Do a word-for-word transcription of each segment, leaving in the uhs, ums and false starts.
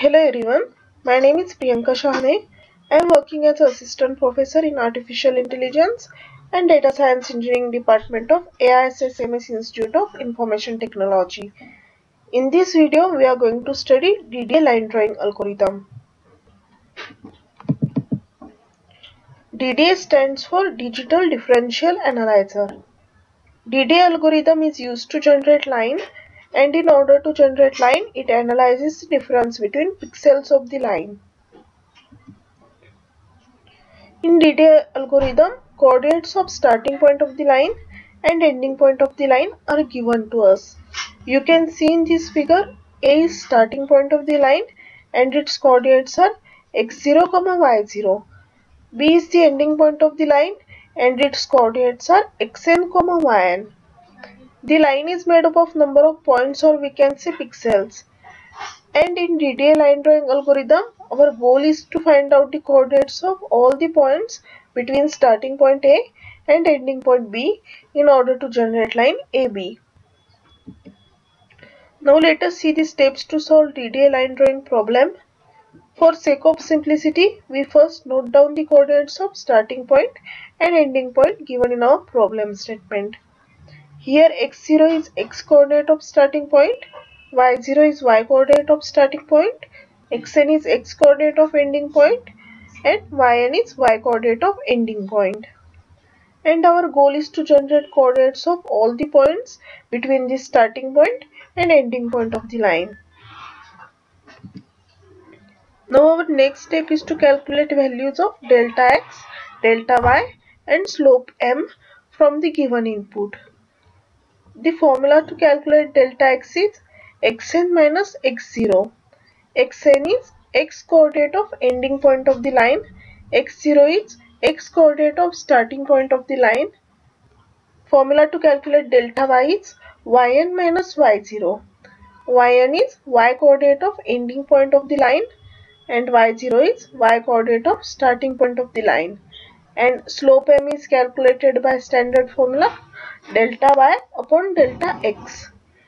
Hello everyone, my name is Priyanka Shahane. I am working as Assistant Professor in Artificial Intelligence and Data Science Engineering Department of A I S S M S Institute of Information Technology. In this video, we are going to study D D A line drawing algorithm. D D A stands for Digital Differential Analyzer. D D A algorithm is used to generate line, and in order to generate line, it analyzes the difference between pixels of the line. In D D A algorithm, coordinates of starting point of the line and ending point of the line are given to us. You can see in this figure, A is starting point of the line and its coordinates are x zero, y zero. B is the ending point of the line and its coordinates are xn, yn. The line is made up of number of points, or we can say pixels. And in D D A line drawing algorithm, our goal is to find out the coordinates of all the points between starting point A and ending point B in order to generate line A B. Now let us see the steps to solve D D A line drawing problem. For sake of simplicity, we first note down the coordinates of starting point and ending point given in our problem statement. Here x zero is x coordinate of starting point, y zero is y coordinate of starting point, xn is x coordinate of ending point, and yn is y coordinate of ending point. And our goal is to generate coordinates of all the points between the starting point and ending point of the line. Now our next step is to calculate values of delta x, delta y and slope m from the given input. The formula to calculate delta x is xn minus x zero. Xn is x coordinate of ending point of the line, x zero is x coordinate of starting point of the line. Formula to calculate delta y is yn minus y zero. Yn is y coordinate of ending point of the line and y zero is y coordinate of starting point of the line. And slope m is calculated by standard formula delta y upon delta x.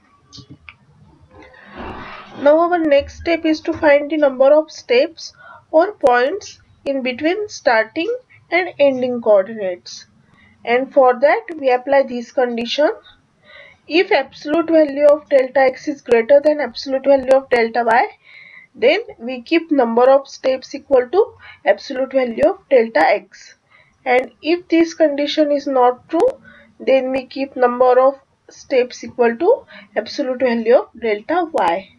Now our next step is to find the number of steps or points in between starting and ending coordinates. And for that we apply this condition. If absolute value of delta x is greater than absolute value of delta y, then we keep number of steps equal to absolute value of delta x. And if this condition is not true, then we keep number of steps equal to absolute value of delta y.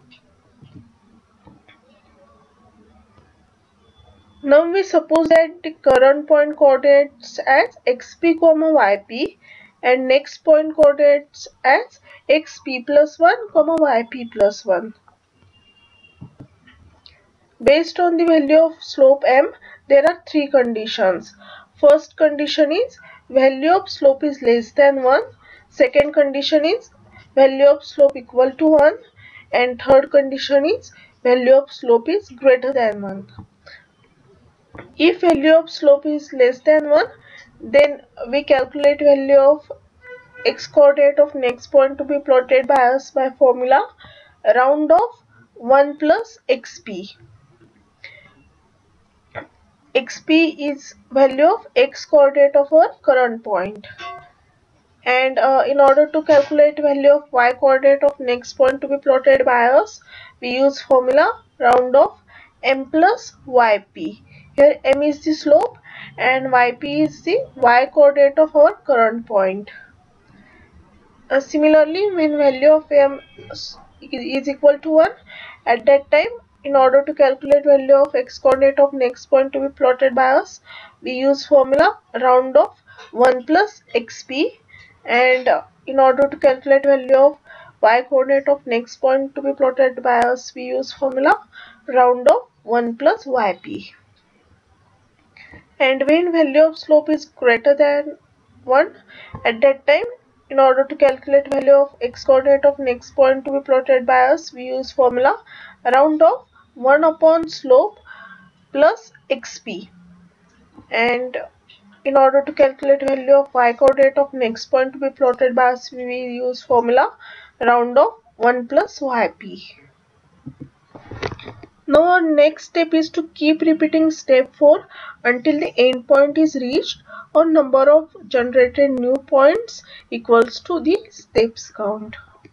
Now we suppose that the current point coordinates as xp comma yp and next point coordinates as xp plus one comma yp plus one. Based on the value of slope m, there are three conditions. First condition is value of slope is less than one. Second condition is value of slope equal to one. And third condition is value of slope is greater than one. If value of slope is less than one, then we calculate value of x coordinate of next point to be plotted by us by formula round of one plus xp. Xp is value of x coordinate of our current point. And uh, in order to calculate value of y coordinate of next point to be plotted by us, we use formula round of m plus yp. Here m is the slope and yp is the y coordinate of our current point. Uh, similarly, when value of m is equal to one, at that time, in order to calculate value of x coordinate of next point to be plotted by us, we use formula round of one plus xp. And uh, in order to calculate value of y coordinate of next point to be plotted by us, we use formula round of one plus yp. And when value of slope is greater than one, at that time, in order to calculate value of x coordinate of next point to be plotted by us, we use formula round of one upon slope plus xp. And in order to calculate value of y coordinate of next point to be plotted by us, we will use formula round of one plus yp. Now our next step is to keep repeating step four until the endpoint is reached or number of generated new points equals to the steps count.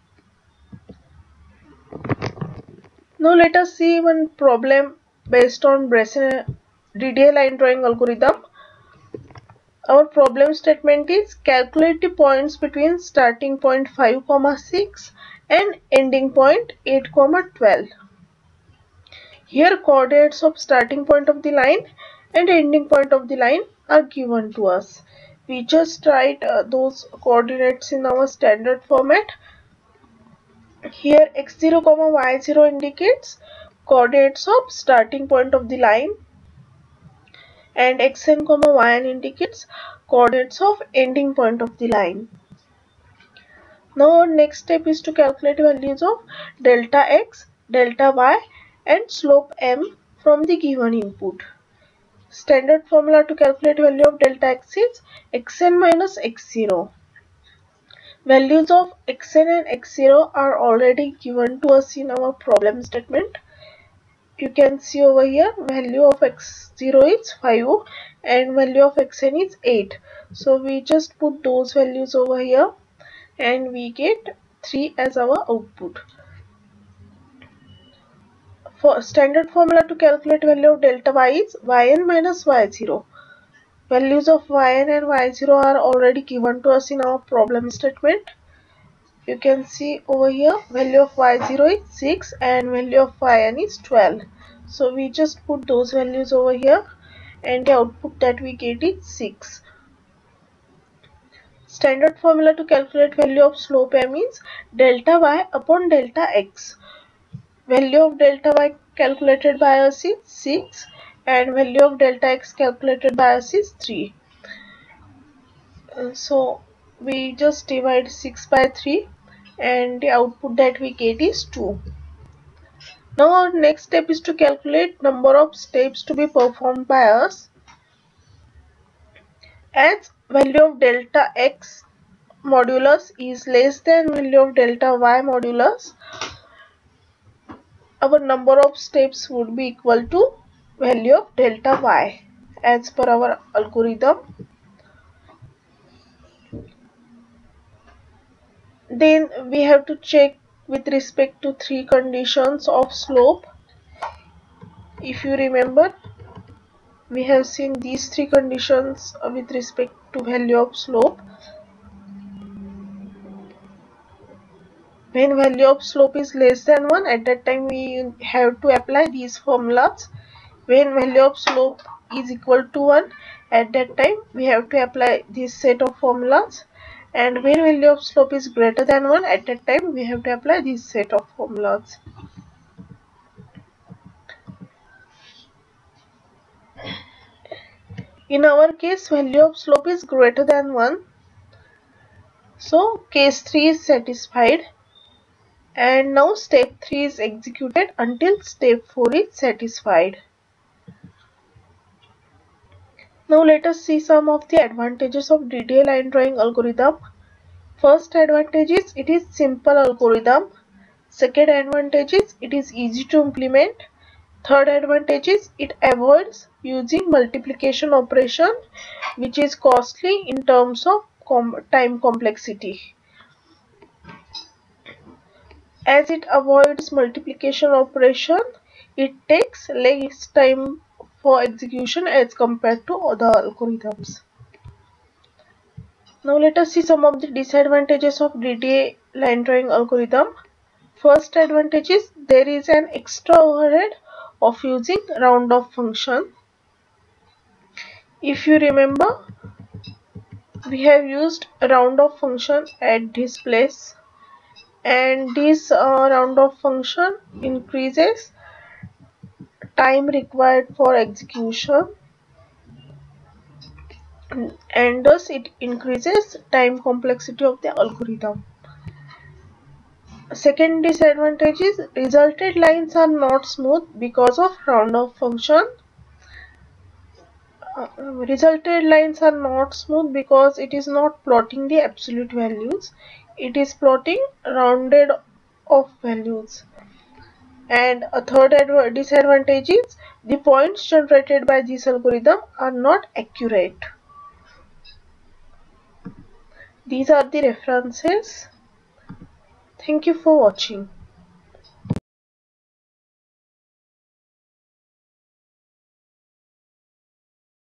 Now let us see one problem based on Bresson D D A line drawing algorithm. Our problem statement is calculate the points between starting point five, six and ending point eight, twelve. Here coordinates of starting point of the line and ending point of the line are given to us. We just write uh, those coordinates in our standard format. Here x zero, y zero indicates coordinates of starting point of the line and xn, yn indicates coordinates of ending point of the line. Now our next step is to calculate values of delta x, delta y and slope m from the given input. Standard formula to calculate value of delta x is xn minus x zero. Values of xn and x zero are already given to us in our problem statement. You can see over here value of x zero is five and value of xn is eight. So we just put those values over here and we get three as our output. For standard formula to calculate value of delta y is yn minus y zero. Values of yn and y zero are already given to us in our problem statement. You can see over here value of y zero is six and value of yn is twelve. So we just put those values over here and the output that we get is six. Standard formula to calculate value of slope m is delta y upon delta x. Value of delta y calculated by us is six and value of delta x calculated by us is three. So we just divide six by three and the output that we get is two. Now our next step is to calculate number of steps to be performed by us. As value of delta x modulus is less than value of delta y modulus, our number of steps would be equal to value of delta y as per our algorithm. Then we have to check with respect to three conditions of slope. If you remember, we have seen these three conditions with respect to value of slope. When value of slope is less than one, at that time we have to apply these formulas. When value of slope is equal to one, at that time we have to apply this set of formulas. And when value of slope is greater than one, at that time we have to apply this set of formulas. In our case, value of slope is greater than one. So case three is satisfied. And now step three is executed until step four is satisfied. Now let us see some of the advantages of D D A line drawing algorithm. First advantage is it is simple algorithm. Second advantage is it is easy to implement. Third advantage is it avoids using multiplication operation, which is costly in terms of com time complexity. As it avoids multiplication operation, it takes less time for execution as compared to other algorithms. Now let us see some of the disadvantages of D D A line drawing algorithm. First advantage is there is an extra overhead of using round off function. If you remember, we have used a round off function at this place, and this uh, round off function increases time required for execution, and thus it increases time complexity of the algorithm. Second disadvantage is resulted lines are not smooth because of round off function. Uh, resulted lines are not smooth because it is not plotting the absolute values, it is plotting rounded off values. And a third disadvantage is the points generated by this algorithm are not accurate. These are the references. Thank you for watching.